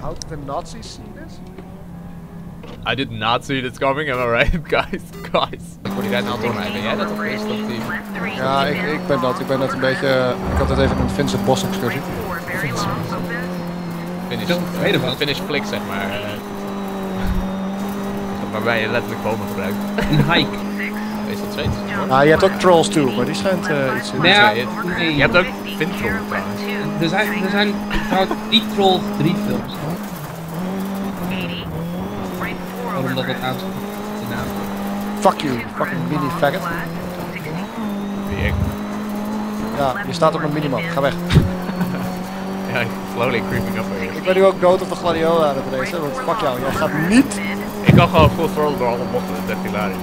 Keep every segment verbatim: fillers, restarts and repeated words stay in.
How did the Nazis see this? I did not see this coming, am I right, guys? Guys. Die rijdt nou door mij. Ben jij dat of is dat die... Ja, ik, ik ben dat. Ik ben net een beetje... Ik had het even een Vincent Bos excursie. Finish. Finish flick, zeg maar. Waarbij je letterlijk bomen gebruikt. Een hike. Is dat Zweeds? Ah, je hebt ook Trolls toe, maar die schijnt uh, iets... Nee, ja, nee. Je hebt ook Vintroll trouwens. Er zijn, er zijn trouwens drie Troll drie films. Omdat het aanzet. De naam. Fuck you, fucking mini faggot. Wie ik? Ja, je staat op een minimap, ga weg. Ja, slowly creeping up here. Ik ben nu ook dood op de gladiolen aan het racen, want fuck jou, jij gaat niet... Ik kan gewoon full throttle door alle bochten, dat is echt hilarisch.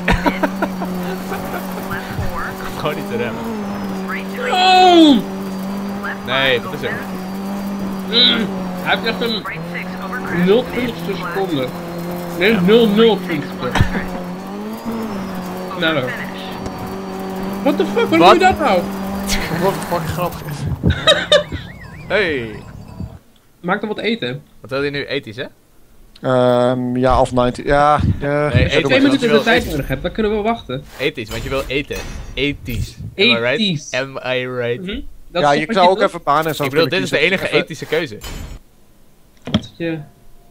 Ik hoef gewoon niet te remmen. Oh! Nee, wat is er? Mm, hij heeft echt een nul twintigste seconde. Nee, nul nul twintigste. Nou, what the fuck, wat doe je dat nou? Omdat het fucking grappig is. Hey! Maak dan wat eten. Wat wil je nu? Ethisch, hè? Um, ja, of negentig. Ja, uh, nee, als je twee minuten de tijd nodig hebt, dan kunnen we wachten. Ethisch, want je wil eten. Ethisch. Ethisch. Am I right? Mm-hmm. Ja, je zou ook even banen en zo. Ik bedoel, dit is de enige even... ethische keuze. Dat je...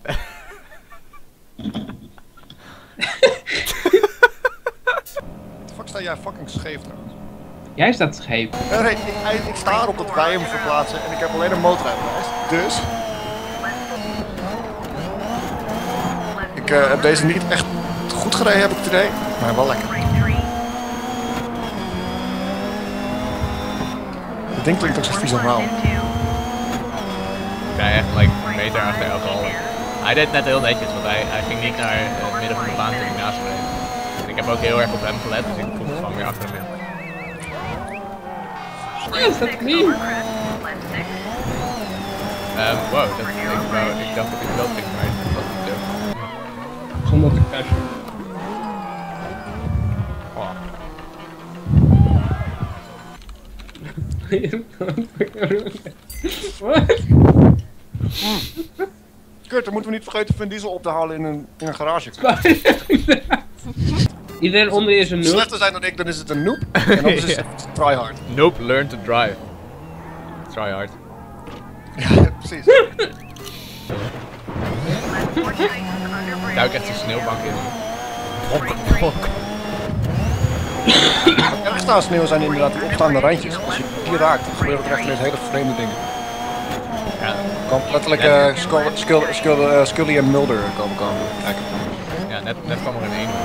Wat de fuck sta jij fucking scheef trouwens? Jij staat scheef. Nee, nee, ik, ik sta erop dat wij hem verplaatsen en ik heb alleen een motorrijbewijs. Dus... Ik uh, heb deze niet echt goed gereden, heb ik het idee, maar wel lekker. Het ding klinkt ook zo vies normaal. Ja, echt like, een meter achter elke hal. Hij deed net heel netjes, want hij, hij ging niet naar uh, het midden van de baan toen ik naast reed. En ik heb ook heel erg op hem gelet, dus ik voel me gewoon weer achter hem in. Yes, that's me! Um, wow, dat, ik, wou, ik dacht dat ik wel ging, maar dat was niet zo. Zonder te crashen. Oh. Wat? Kurt, dan moeten we niet vergeten Vin Diesel op te halen in een, in een garage. Iedereen onder je is een noob. Slechter zijn dan ik, dan is het een noob. En anders is het tryhard. Nope, learn to drive. Try hard. Ja, precies. Duik echt zo'n sneeuwbank in. Bok, bok. Het ergste aan sneeuw zijn inderdaad die opstaande randjes. Als je die raakt, dan gebeuren er echt ineens hele vreemde dingen. Ja. Kan letterlijk uh, Scully, Scully, Scully, uh, Scully en Mulder komen komen kijken. Ja, net, net kwam er in één.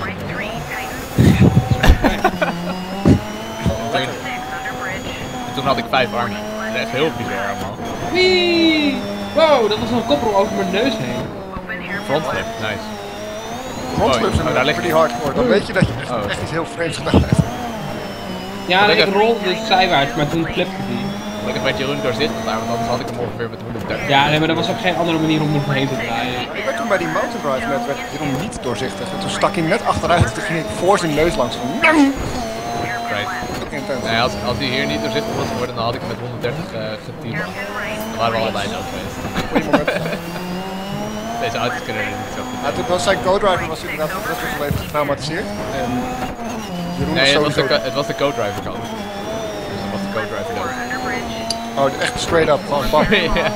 En toen had ik vijf armen. Dat is echt heel bizar allemaal. Wee! Wow, dat was een koppel over mijn neus heen. Frontflip, nice. Frontflips zijn oh, daar ligt pretty hardcore. Dan weet je dat je echt, oh. echt iets heel vreemds gedaan hebt. Ja, ik rolde dus zijwaarts, maar toen flipte die. Gelukkig werd Jeroen doorzichtig daar, want anders had ik hem ongeveer met honderddertig. Ja, nee, maar er was ook geen andere manier om hem heen te draaien. Ik werd toen bij die mountain drive net, werd Jeroen niet doorzichtig. En toen stak hij net achteruit, toen ging ik voor zijn neus langs. Van, right. Nee, als, als hij hier niet doorzichtig was geworden, dan had ik hem met honderddertig uh, geteamd. Dan waren we allebei zo geweest. Deze auto's kunnen er niet zo goed. Ja, toen was zijn co-driver was inderdaad voor de rest van zijn leven getraumatiseerd. En Jeroen nee, was het, sowieso... was de, het was de co-driver kant. Dus dan was de co-driver dood. Oh, echt straight up, gewoon bam. Ja.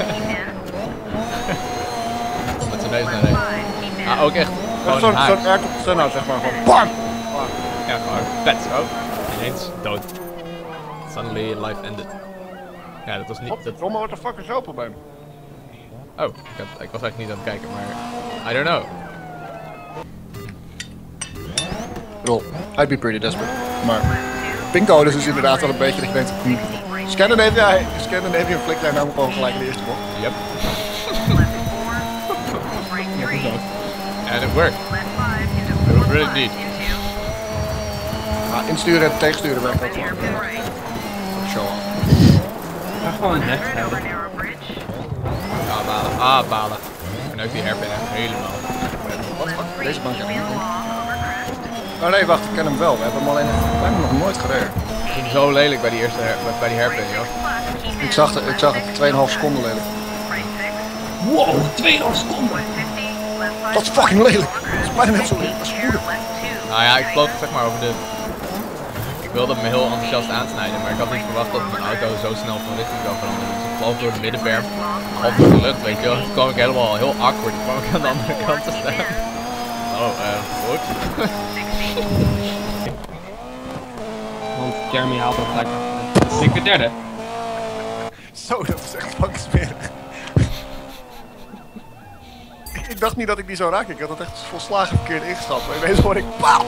Met zijn neus naar rechts. Ah, ook echt gewoon Zo'n haak. zo air op de Senna, zeg maar, gewoon bam! Ja, gewoon vet zo. Ineens dood. Suddenly life ended. Ja, dat was niet... Dat... Rommel, what the fuck is jouw probleem? Oh, ik, had, ik was eigenlijk niet aan het kijken, maar... I don't know. Rol, I'd be pretty desperate. Maar pincode is dus inderdaad wel een beetje dat je denkt... Hm, Scandinavia, Scandinavia flikt jij nou gewoon gelijk in de eerste bocht. Yep. And it worked. It was really neat. Ja, insturen en tegensturen werkt ook wel. Show off. Ga gewoon net hebben. Ah, balen. Ah, balen. En ook die hairpin echt helemaal. Wat fuck? Deze bank heb ik niet. Oh nee, wacht, ik ken hem wel. We hebben hem alleen we hebben hem nog nooit gereden. Het ging zo lelijk bij die eerste her bij die hairpin, joh. Ik zag, de, ik zag het tweeënhalf seconden lelijk. Wow, twee komma vijf seconden. Dat is fucking lelijk. Dat is bijna net zo lelijk als moeder. Nou ja, ik vloog zeg maar over de... Ik wilde me heel enthousiast aansnijden, maar ik had niet verwacht dat mijn auto zo snel van richting zou veranderen. Dus ik vloog door de middenberm, half door de lucht, weet je wel. Toen kwam ik helemaal heel awkward, toen kwam ik aan de andere kant te staan. Oh, eh, uh, goed. Want Jeremy haalt ook gelijk. Ik ben derde. Zo, dat is echt fucking smerig. ik, ik dacht niet dat ik die zou raken, ik had het echt volslagen verkeerd ingeschat. Maar ineens hoor ik pauw!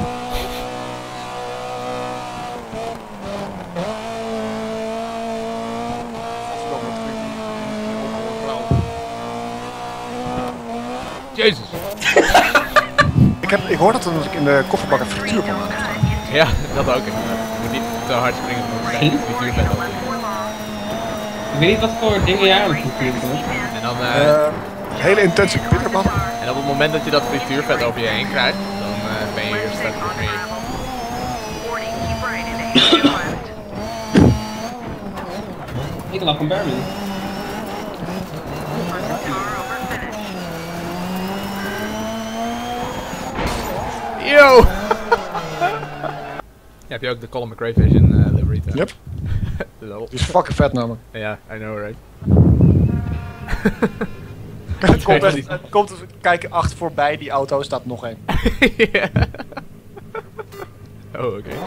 Jezus. ik, heb, ik hoor dat als ik in de kofferbak een frituurpan heb staan. Ja, dat ook inderdaad. Je moet niet te hard springen, maar kijk, frituurvet ook. Ik weet niet wat voor dingen jij aan het frituren bent. En dan, uh, Uh, hele intense bitterpan. en op het moment dat je dat frituurvet over je heen krijgt, dan uh, ben je hier straks nog meer. Ik lag een Berman. Yo! Ja, heb je ook de Colin McRae Vision uh, livery? Yep. Lol. Die is fucking vet namelijk. Ja, I know, right? Het komt echt, het komt kijken achter voorbij, die auto staat nog één. Ja. Oh, oké. Okay.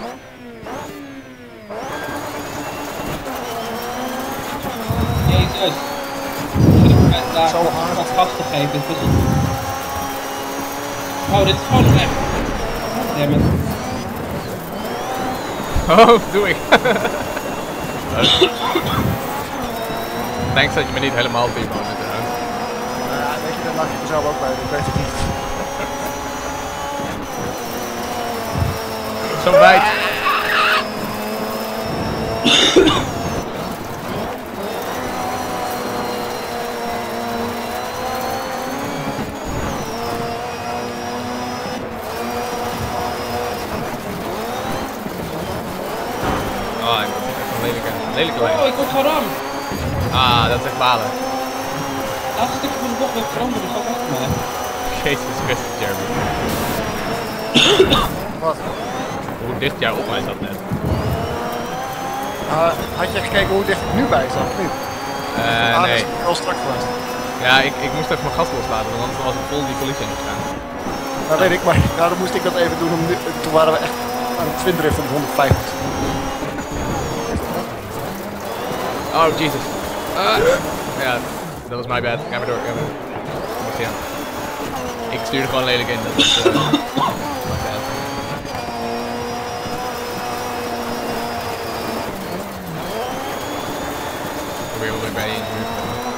Jezus. Ik daar Zo hard. wat gas te geven. Dit is het. Oh, dit is gewoon weg. Dammit. Oh, doe ik. Thanks dat je me niet helemaal team had met de hand. Ja, weet je, daar lag je mezelf ook bij, dat weet ik niet. Zo wijd. Oh, ik word echt een lelijke, lelijke lijn. Oh, ik word geramd. Ah, dat is echt balen. Laatste stukje van de bocht werd geramd, dus dat gaat echt mee. Jezus Christus, Jeremy. Wat? Hoe dicht jouw op mij zat net. Uh, had je gekeken hoe dicht ik nu bij zat, of niet? Uh, ah, nee. dat is wel strak geweest. Ja, ik, ik moest even mijn gas loslaten, want anders was ik vol die politie in gegaan. Dat weet ik, maar nou, dan moest ik dat even doen. Om nu, toen waren we echt aan het twindriften op honderdvijftig. Oh, Jesus. Uh, ja, dat was my bad. Ga maar door, ga maar door. Ja. Ik stuurde gewoon lelijk in. Dat is uh, my bad. Probeer wel weer bij je in de buurt te komen.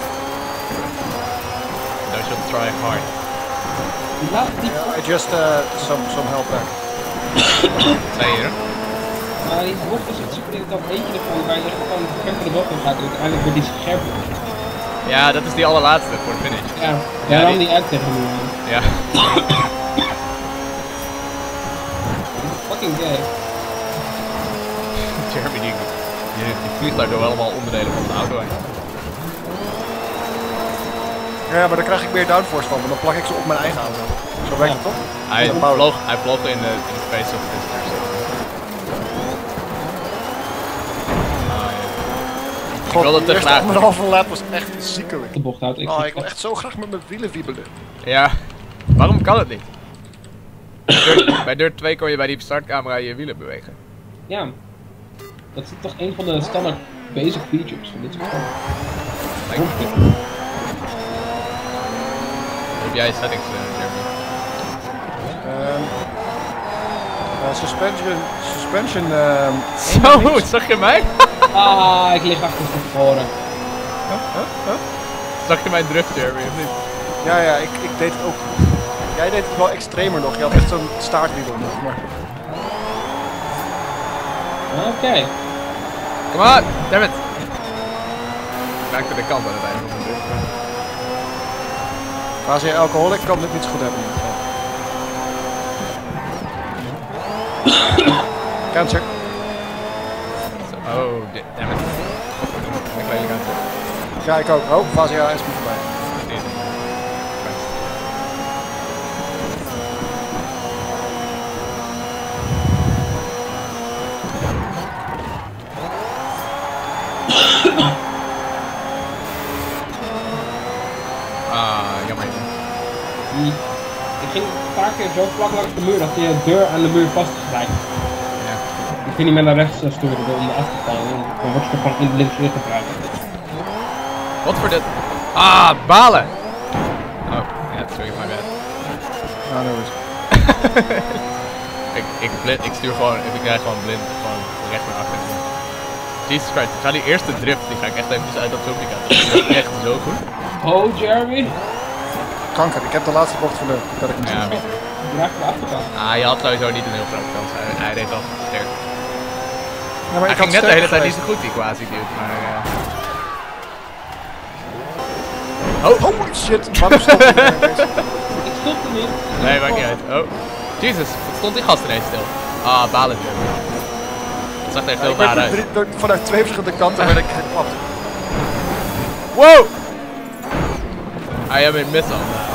Thou should try hard. Laat die... Yeah, I just uh, some, some help back. Twee hier, hè? Maar die bocht is het super irritant eentje ervan waar je gewoon ver van de bocht in gaat en uiteindelijk wordt die scherp. Ja, dat is die allerlaatste voor de finish. Ja, ja, dan die uit tegen me. Ja. Fucking gay. Jeremy, die, die, die vliegt daar door allemaal onderdelen van de auto heen. Ja, maar dan krijg ik meer downforce van, want dan plak ik ze op mijn eigen auto. Zo werkt het toch? Hij Ja. vloog, hij vloog in de, in de face of this person. Ah, ja. God, wilde de te eerste graag. anderhalve lap was echt ziekelijk. De bocht uit. Ik Oh, zie ik wil echt zo graag met mijn wielen wiebelen. Ja, waarom kan het niet? Dirt, bij Dirt twee kon je bij die startcamera je wielen bewegen. Ja. Dat is toch een van de standaard basic features van dit soort spel. Lijkt me goed. Hoe heb jij settings, uh, Jeremy? Um, uh, suspension, suspension, um, Zo, zag je mij? Ah, ik lig achter van tevoren. Zag je mijn drift, Jeremy, of niet? ja, ja, ik, ik deed het ook. Jij deed het wel extremer nog, je had echt zo'n staartwiel nog. Maar... Oké. Okay. Come on, damn it! Ik raakte de kant aan het einde van de drift. Als je alcoholic kan dit niet zo goed hebben in ieder geval. Cancer. Oh, damn it. Ik ben lelijk aan het Ja, ik ook. Oh, Vazia is me voorbij. Ah, jammer. Die, ik ging een paar keer zo vlak langs de muur dat je deur aan de muur vast is gelijk. Ja. Ik ging niet meer naar rechts sturen door om af te vallen. Dan word je toch gewoon in links weer gebruikt. Wat voor dit? Ah, balen! Oh, ja, sorry, my bad. Nou, dat is. ik, ik, blind, ik stuur gewoon, ik krijg gewoon blind, gewoon recht naar achter. Jesus Christ, ik ga die eerste drift, die ga ik echt eventjes uit dat filmpje kijken. Dat is echt zo goed. Oh, Jeremy. Kanker, ik heb de laatste bocht verloren. Dat ik niet Ja, zie. Je raakt de achterkant. Ah, je had sowieso niet een heel grote kans. Hij, hij reed al sterk. Ja, maar Hij ik had ging net de hele tijd sterker niet zo goed, die quasi dude, maar... Uh... Oh, holy shit, waarom stond ik er? Ik stopte niet. Nee, maakt niet uit. Oh. Jesus, wat stond die gast ineens stil? Ah, balen dude. Dat zag er echt Ja, heel ik werd raar met uit. drie- door- vanuit twee verschillende kanten werd ik geklapt. Wow! I am in missile now.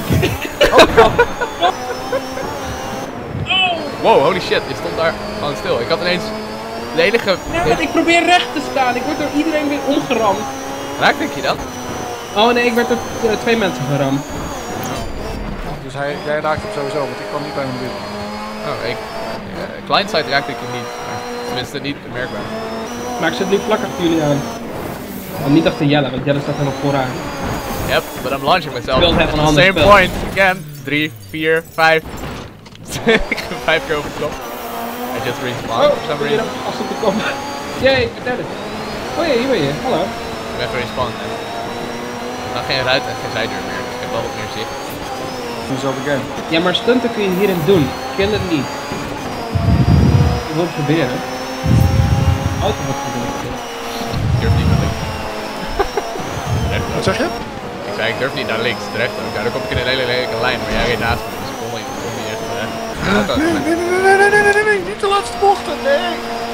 Wow, holy shit, je stond daar gewoon stil. Ik had ineens de enige... Ja, want ik probeer recht te staan. Ik word door iedereen weer omgeramd. Raak denk je dat? Oh nee, ik werd door uh, twee mensen geramd. Dus hij, jij raakte hem sowieso, want ik kwam niet bij hem binnen. Oh, ik... Uh, Clientside raakte ik hem niet. Maar tenminste niet merkbaar. Maar ik zit nu vlak achter jullie aan. En niet achter Jelle, want Jelle staat helemaal vooraan. Yep, but I'm launching myself Speelt at het een the ander same spel. point again. Drie, vier, vijf. Ik heb vijf keer over de kop. I just respawned for some reason. Als het te komen. Jee, ik ben het. Oh jee, hier ben je. Hallo. Ik ben gerespawnd en... Dan geen ruit en geen zijdeur meer, dus ik heb wel wat meer zicht. Nu zo begin. Ja, maar stunten kun je hierin doen. Kill het niet. Ik wil het proberen. Auto wordt gebeurd. Ik durf niet naar links. Recht Wat ook. zeg je? Ik zei ik durf niet naar links, terecht ook. Ja, dan kom ik in een hele lelijke lijn, maar jij reed naast me, dus ik kon niet, kon niet echt... Uh, auto- Nee, nee, nee, nee, nee, nee, nee, nee, nee, niet de laatste bochten, nee!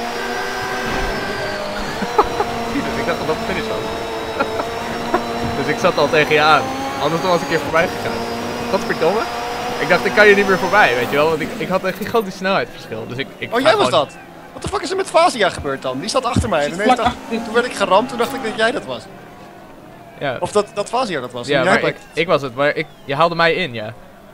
Ik dacht dat dat de finish was. Dus ik zat al tegen je aan. Anders dan was ik een keer voorbij gegaan. Wat verdomme. Ik dacht, ik kan je niet meer voorbij, weet je wel. Want ik, ik had een gigantisch snelheidsverschil. Dus ik, ik Oh, ga jij was gewoon- dat? Wat de fuck is er met Vazia gebeurd dan? Die zat achter mij. En Zit ineens vlak dacht, achter- toen werd ik geramd, toen dacht ik dat jij dat was. Ja, Of dat, dat Vazia dat was. ja En jij maar blijkt- ik, ik was het. Maar ik, je haalde mij in, ja.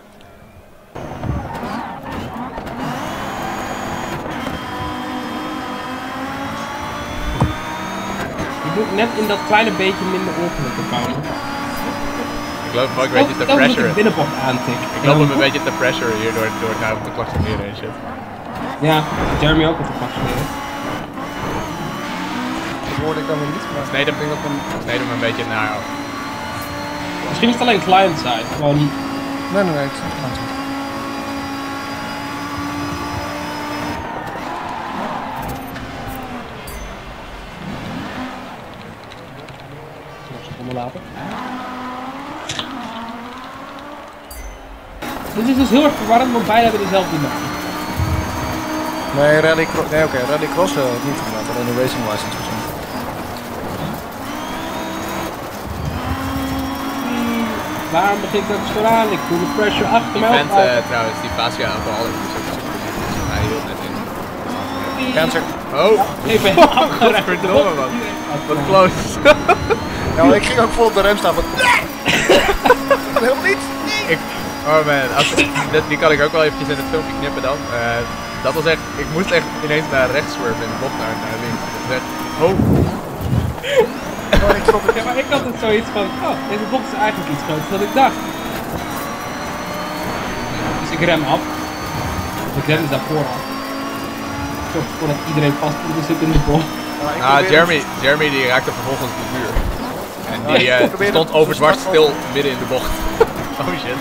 Je moet net in dat kleine beetje minder ongelukken komen. Ik loop hem ook een beetje te Telkens pressure. de binnenbocht aantik. Ik loop hem een beetje te pressure hier door, door nou op te klaksoneren en shit. Ja, Jeremy ook op de pas leren. Dat hoorde ik dan weer niet. Maar Sneed hem, ik denk dat een... sneed hem een beetje naar af. Misschien is het alleen client side. Gewoon. Nee, nee, nee. Het is niet. Nog een seconde later. Dit is dus heel erg verwarrend, want beide hebben dezelfde naam. Nee, rally cross. Nee, oké, okay, rally cross uh, niet inderdaad. Alleen de racing license misschien. Hmm, waarom begint dat vooraan? Ik voel de pressure achter Die mij vent op. uh, trouwens, die Vasca alcohol is ook super positie. Hij hield net in. Cancer. Oh, Even godverdomme man. Wat close. Ja, ik ging ook vol op de rem staan van... Helemaal niet. ik, oh man, als, dit, die kan ik ook wel eventjes in het filmpje knippen dan. Uh, dat was echt, ik moest echt ineens naar rechts swerven in de bocht naar, naar links. Dat was echt, oh. Oh, ik trok het. Ja, maar ik had het zoiets van, oh, deze bocht is eigenlijk iets groter dan ik dacht. Dus ik rem af. Ik rem dus daarvoor af. Zorg ervoor dat iedereen vast zit in de bocht. Nou, ik Ah, probeer- Jeremy, Jeremy die raakte vervolgens de muur. En Ja, die ik uh, probeerde stond het overdwars zo stil midden in de bocht. Oh shit.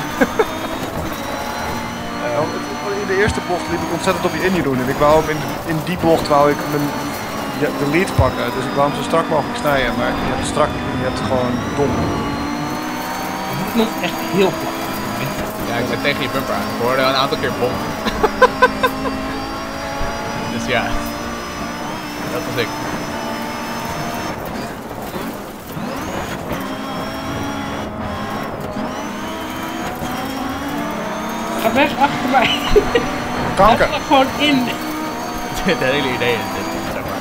Ja, in de eerste bocht liep ik ontzettend op je in doen. En ik wou hem in, in die bocht wou ik mijn, ja, de lead pakken. Dus ik wou hem zo strak mogelijk snijden. Maar je hebt strak, je hebt gewoon dom. Het is nog echt heel vlak. Ja, ik zit tegen je bumper aan. Ik hoorde een aantal keer bom. Dus ja. Dat was ik. Ga weg achter mij. Kanker. Ga er gewoon in. Het hele idee is dit, zeg maar.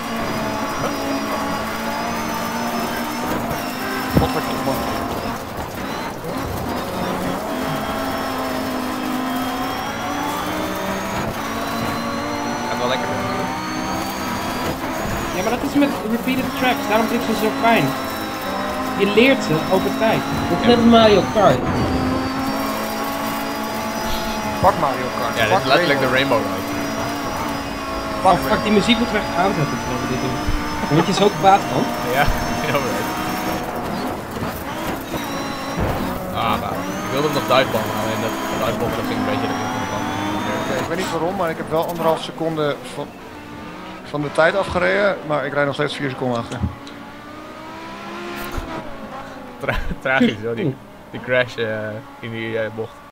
Godverdomme. Gaat wel lekker. Ja, maar dat is met repeated tracks. Daarom vind ik ze zo fijn. Je leert ze over tijd. Het is net als Mario Kart. Pak Mario Kart. Ja, dit Pak is letterlijk de Rainbow. Rainbow Road. Pak Oh fuck, die muziek moet er echt aanzetten terwijl we dit doen. Dan word je zo kwaad van. Ja, ik know right. Ah, nou, ik wilde hem nog diveballen, alleen dat diveballen dat ging een beetje erin van de band. Oké, ik weet niet waarom, maar ik heb wel anderhalf seconde van, van de tijd afgereden, maar ik rijd nog steeds vier seconden achter. Tra tragisch hoor, die, die crash uh, in die uh, bocht.